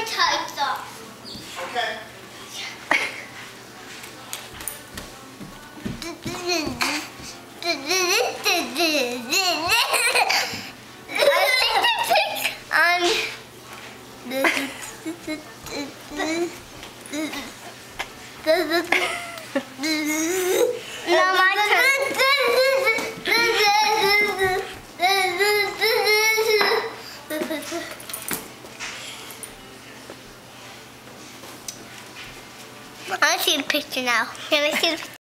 types off. Okay. Now my turn. I see the picture now. Can I see the picture?